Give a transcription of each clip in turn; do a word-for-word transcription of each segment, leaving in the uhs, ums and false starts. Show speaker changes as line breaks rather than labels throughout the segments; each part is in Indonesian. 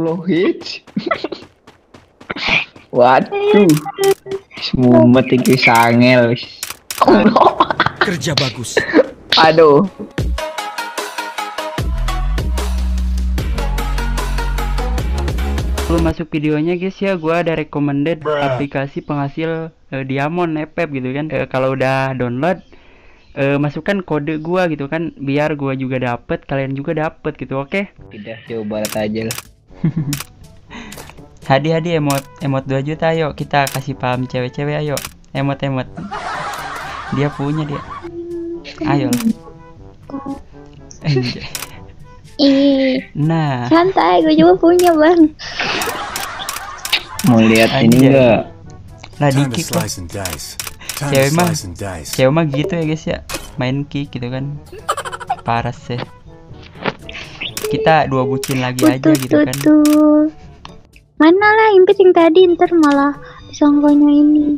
Allah hits. Waduh. Semumet iki sangel.
Kerja bagus.
Aduh.
Sebelum masuk videonya guys ya, gua ada recommended aplikasi penghasil uh, diamond epep gitu kan. Uh, kalau udah download, uh, masukkan kode gua gitu kan, biar gua juga dapet, kalian juga dapet gitu, oke? Okay?
Tidak, coba aja lah.
Hadi-hadi emot emot dua juta, ayo kita kasih paham cewek-cewek, ayo emot-emot. Dia punya dia. Ayo.
Ih,
nah,
santai, gue juga punya bang.
Mau lihat ini enggak?
Lah di-kick lah. Cewek mah, cewek mah gitu ya guys ya, main kick gitu kan. Parah sih. Kita dua bucin lagi
Tuh,
aja gitu
tuh,
kan.
tuh. Mana lah impit yang tadi, ntar malah disangkanya ini.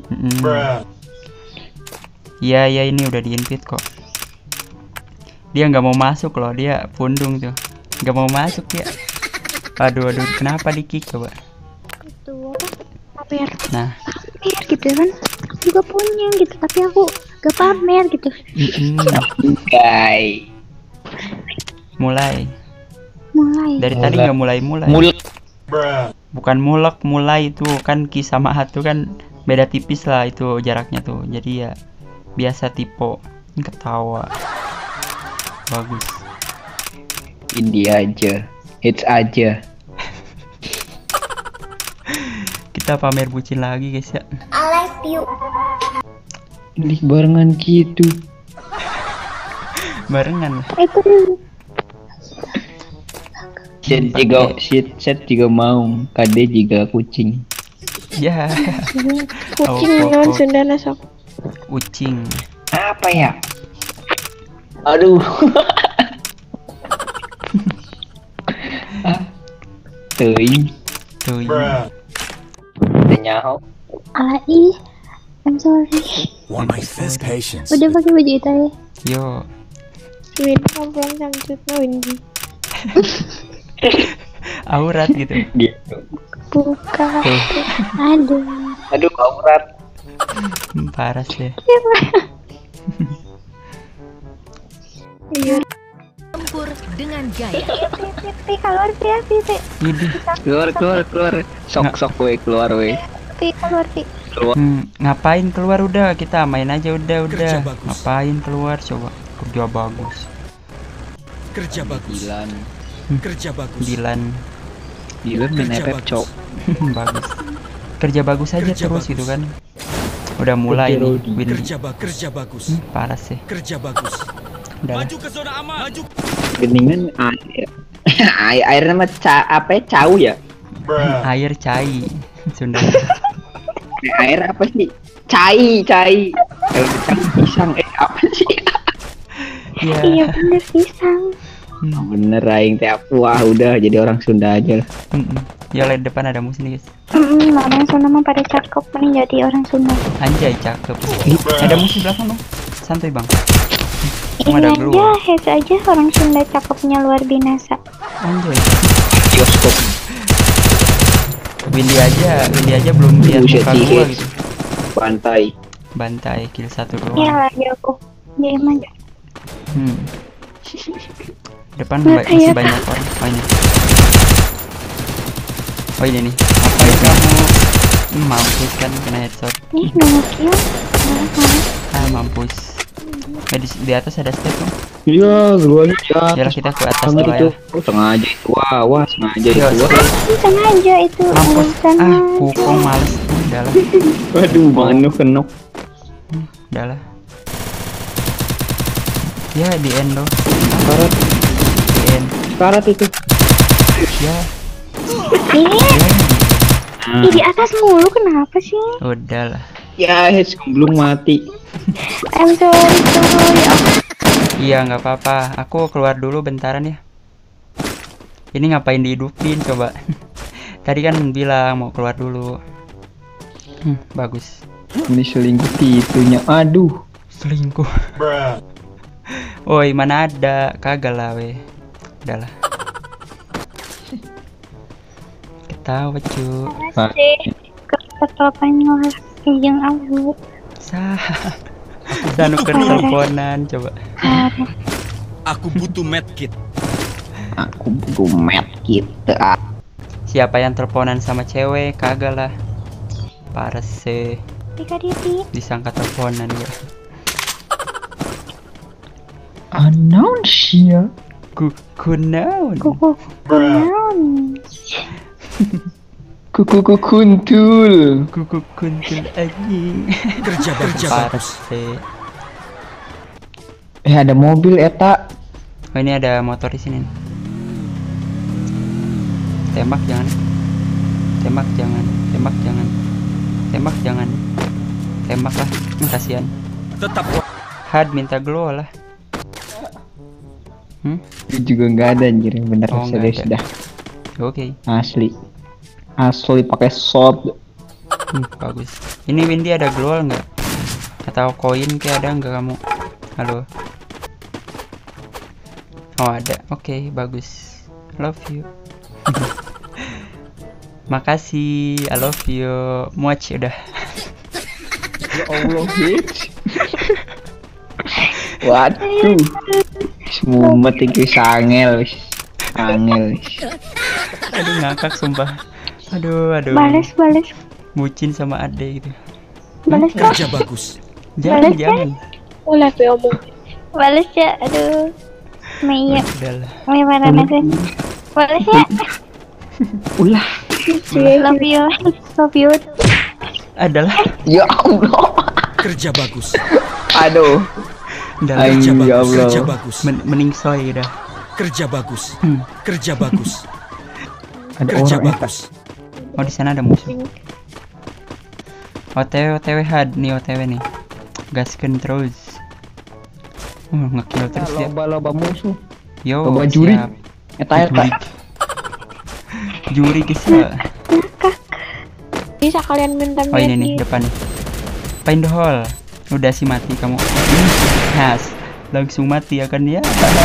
Iya ya, ini udah diinvite kok. Dia nggak mau masuk loh, dia pundung tuh, nggak mau masuk ya. Aduh aduh, kenapa di kick coba?
Itu pamer,
Nah,
pamer gitu kan? Aku juga punya gitu, tapi aku gak pamer gitu.
Guys.
Mulai.
Mulai.
Dari tadi nggak mulai mulai.
Mul
Bukan mulek, mulai itu kan ki sama hat tuh kan beda tipis lah itu jaraknya tuh. Jadi ya biasa tipe ketawa. Bagus.
Indie aja, hits aja.
Kita pamer bucin lagi guys ya.
I like you.
Ih, barengan gitu.
Barengan lah.
Itu
Set juga, set set juga mau. Kade juga kucing.
Ya.
kucing
Oh, oh,
non
oh.
Sunda nasok.
Ucing.
Apa ya? Aduh. Teuing.
Tuh.
Nyaho.
Alai, I'm sorry.
Want my first patience.
Udah pakai baju itu ya?
Yo.
Win, ngobrol samcut no Windy.
Aurat gitu.
Gitu.
Buka.
Tuh.
Aduh.
Aduh, aurat.
Hmm, parah sih.
Iya.
Tempur dengan gaya.
Pi keluar pi pi pi.
Idih.
Keluar, keluar, keluar. Sok, sok, we keluar, we.
Pi keluar pi.
Keluar.
Hmm, ngapain keluar udah, kita main aja udah udah.
Kerja bagus.
Ngapain keluar coba? Kerja bagus.
Kerja bagus.
Dilan.
Kerja bagus.
Dilan.
Dilan main
Kerja
F F,
bagus.
cok.
Bagus. Kerja bagus aja
Kerja
terus
bagus.
gitu kan. Udah mulai
Kerja
nih
Rodi.
Windy.
Kerja bagus. Kerja bagus.
Hmm, parah sih.
Kerja bagus.
Udah lah.
Maju ke zona aman. Maju.
Geningan air. air air nama ca apa ya? Cau ya?
Air cai. Sunda.
Air apa sih? Cai, cai. Kalau dicang pisang eh apa sih?
Iya.
Iya bener pisang.
Hmm,
Bener aing teh wah udah jadi orang Sunda aja lah.
mm-mm. Ya lihat depan ada musuh nih guys.
Hmm, orang Sunda mah pada cakep nih jadi orang Sunda.
Anjay cakep. Ada musuh belakang dong. Santai bang.
Ini
Ada
aja,
keluar.
heads aja orang Sunda cakepnya luar binasa.
Anjay.
Bioskop.
Windy aja, Windy aja belum lihat
Buset,
muka gua
hits.
gitu.
Pantai.
Iya
Bantai kill satu doang.
lah jago. Diam aja.
Hmm. Depan
Nggak
ba- masih
kayak-
banyak orang. Oh ini. Oh ini nih. Ngapain kamu? Hmm, mampus kan kena headshot.
Ih, nunggu kill. Marah, marah.
Ah mampus. Eh, di, di atas ada step dong.
Iya, gua ya.
Yalah kita ke atas
Sama
dulu
itu.
ya.
Oh, sengaja itu. Wah, wah, sengaja
Yo,
itu. Wah.
Ini sengaja itu.
Mampus.
Urusan
Ah, kukong males. Udah lah.
Waduh, manu kenok.
Udah lah. Ya di end loh.
Karat,
Di end.
karat itu.
Ya.
Ini,
Nah,
ih, di atas mulu kenapa sih?
Udah lah.
ya, Hes belum mati.
I'm sorry, sorry. Oh,
Iya nggak apa-apa. Aku keluar dulu bentaran ya. Ini ngapain dihidupin coba? Tadi kan bilang mau keluar dulu. Hmm, bagus.
Ini selingkuh itunya. Aduh.
Selingkuh. Woi mana ada, kagak lah weh. Udah lah. tahu cu.
Masih ketelepon yang aku.
Sah. Dan nuker teleponan coba.
Aku butuh medkit.
Aku butuh medkit.
Siapa yang teleponan sama cewek? Kagak lah. Parah sih.
Tika Diti.
Disangka teleponan ya.
Unknown shit.
Ku kunaun.
Kuku kunaon.
Kuku kuku kuntul.
Kuku kuntul anjing.
Kerja kerja
Parah
bagus.
sih.
Eh ada mobil eta.
Oh ini ada motor di sini. Tembak jangan. Tembak jangan. Tembak jangan. Tembak jangan. Tembak lah. Kasihan.
Tetap
Had minta glow lah. Hmm?
Itu juga nggak ada anjir, bener
Oh,
sudah
nggak ada.
sudah
Oke.
asli. Asli pakai sword.
Hmm, bagus. Ini Windy ada glow nggak? Atau koin kayak ada nggak kamu? Halo. Oh ada. Oke, bagus. Love you. Makasih. I love you. Much udah.
Ya Allah, bitch. Waduh. Mumet iki sangel wis. Angel wis.
Aduh ngakak sumpah. Aduh aduh.
Balas balas
Bucin sama ade gitu.
balas kok.
kerja bagus.
Jangan
Balas,
jangan.
Ulah pe omong. Balas ya. Aduh. Maya.
Udahlah.
Maya mana nanti. Balas ya.
Ulah.
Love you. Love you.
Adalah.
Ya Allah.
Kerja bagus.
Aduh.
Udahlah.
Ay,
Kerja
ya
bagus.
Allah.
Kerja bagus.
Men mending soy udah.
Kerja bagus.
Hmm.
Kerja bagus.
Ada
Kerja
orang eta.
bagus.
Oh di sana ada musuh. O T W O T W had nih O T W nih. Gaskeun terus. Oh, ngekill terus dia.
Loba-loba musuh.
Yo,
Loba juri.
siap.
Eta eta.
Juri bisa.
Bisa kalian minta
Oh ini nih depan nih. Find the hole. Udah sih mati kamu. Has. Langsung mati ya kan ya.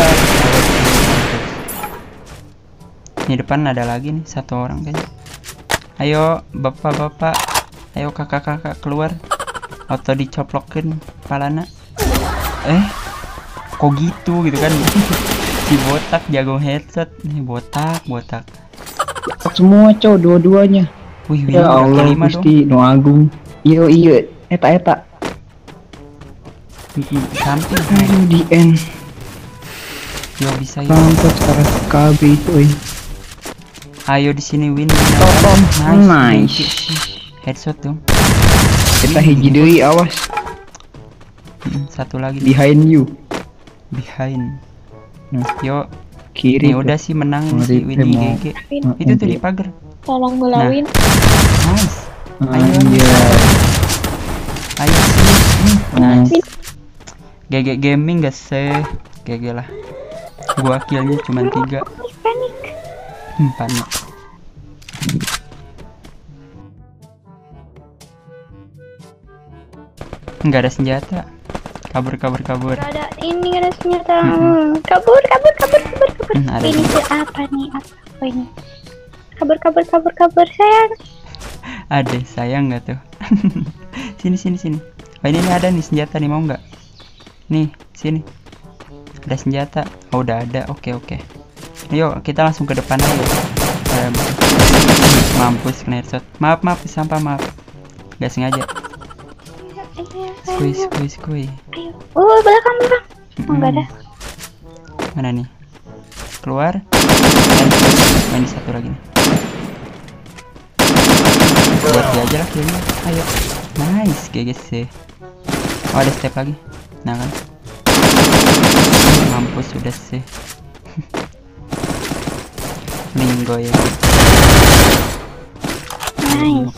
Ini depan ada lagi nih satu orang kayaknya. Ayo bapak-bapak. Ayo kakak-kakak keluar. Atau dicoplokin palana. Eh. Kok gitu gitu kan. Si botak jago headshot. Nih botak, botak.
Semua cow dua-duanya.
Wih, wih,
Ya Allah
kelima dong.
Gusti Nu Agung. Iyo iya eta eta.
Mm-mm, samping.
Aduh di end.
Yo bisa ya.
Sampai sekarang K B itu euy.
Ayo di sini win.
Topom.
Nice.
Nice.
Headshot dong.
Kita hiji deui awas.
Mm, satu lagi nih.
Behind you.
Behind.
Nah,
Yo,
kiri.
nih udah sih menang ini si
Ngeri,
Windy
mau.
G G.
Nah,
Itu tuh
nanti.
di pagar.
Tolong melawin.
Nice. Ayo.
Anjay.
Ayo sih. Hmm, nice.
Win.
G G gaming gak sih? G G lah. Gua killnya cuma tiga.
Panik.
Hmm, panik. Nggak ada senjata. Kabur kabur kabur.
Gak ada ini gak ada senjata.
Mm-mm.
Kabur kabur kabur kabur kabur.
Hmm, ada.
Ini tuh apa nih? Apa ini? Kabur kabur kabur kabur sayang.
Ada sayang nggak tuh? Sini sini sini. Oh ini nih ada nih senjata nih, mau nggak? Nih sini. Ada senjata. Oh udah ada. Oke oke. Yuk kita langsung ke depan aja. Um, mampus kena headshot. Maaf maaf sampah maaf. Gak sengaja. Skui skui skui.
Ayo. Oh belakang belakang. Oh nggak ada.
Mana nih? Keluar. Oh, ini satu lagi nih. Buat dia aja lah kayaknya. Ayo. Nice G G sih. Oh ada step lagi. Nah kan. Mampus sudah sih. Minggo ya.
Nice.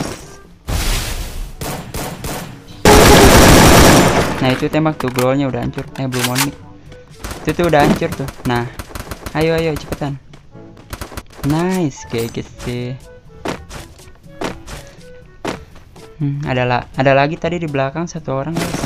Nah itu tembak tuh, glownya udah hancur. Eh belum monik. Itu tuh udah hancur tuh. Nah, ayo ayo cepetan. Nice G G sih. Hmm, ada lah, ada lagi tadi di belakang satu orang guys.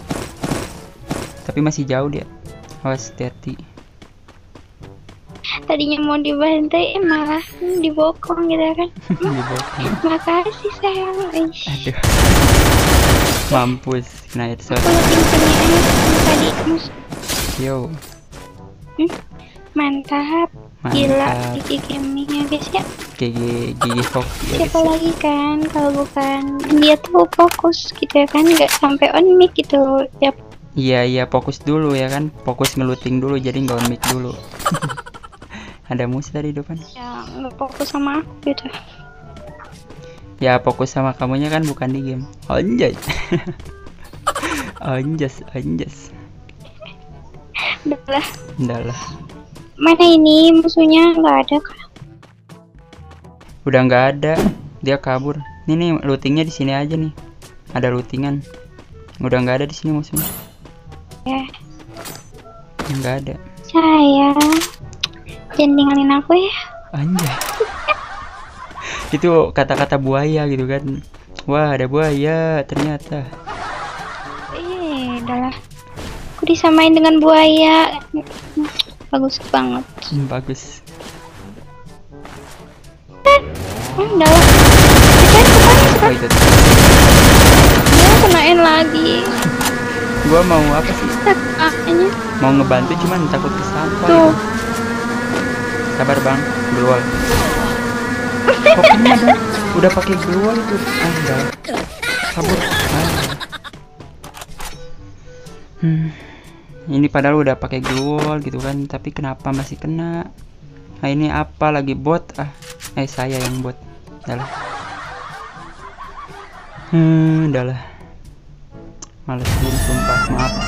Tapi masih jauh dia. Awas hati-hati.
tadinya mau dibantai, eh, malah hmm, dibokong gitu kan.
Dibokong.
Makasih sayang. Ish.
Aduh. Mampus kena headshot.
Kalau pintunya aja tadi mus.
Yo.
Hmm, mantap. Gila
Mantap.
Gigi gaming ya guys ya.
Gigi gigi fokus ya
Siapa
guys.
lagi kan kalau bukan dia tuh fokus gitu ya kan, nggak sampai on mic gitu ya.
Iya iya fokus dulu ya kan. Fokus ngeluting dulu jadi nggak on mic dulu. Ada musuh tadi depan.
Ya nggak fokus sama aku gitu.
Ya fokus sama kamunya kan bukan di game. Anjay. Anjas anjas.
Udah lah.
Udah lah.
Mana ini musuhnya nggak ada kan?
Udah nggak ada. Dia kabur. Nih nih lootingnya di sini aja nih. Ada lootingan. Udah nggak ada di sini musuhnya.
Ya.
Nggak ada.
Sayang, jangan tinggalin aku ya.
Anjay. Itu kata-kata buaya gitu kan. Wah ada buaya ternyata.
Eh, udahlah. Aku disamain dengan buaya. Bagus banget.
Hmm, bagus.
Hmm, udahlah. Cepat, cepat,
Oh
cepat.
itu.
Ya, kenain lagi.
Gua mau apa sih?
Kakaknya.
Mau ngebantu cuman takut kesampah.
Tuh.
Sabar bang, glual. Kok kena bang? Udah pakai glual itu. Ah enggak. Kabur. Ah. Hmm. Ini padahal udah pakai glual gitu kan, tapi kenapa masih kena? Nah ini apa lagi bot? Ah, eh saya yang bot. Udahlah. Hmm, udahlah. Males dulu sumpah, maaf.